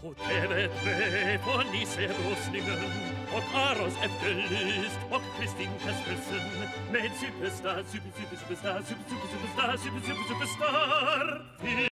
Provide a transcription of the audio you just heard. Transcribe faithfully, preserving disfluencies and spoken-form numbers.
Och TV3 på Nisse Roslingen och Aros Efterlyst och Kristin Kaspersen med Superstar, super, super, superstar, super, super, superstar, super, super, superstar.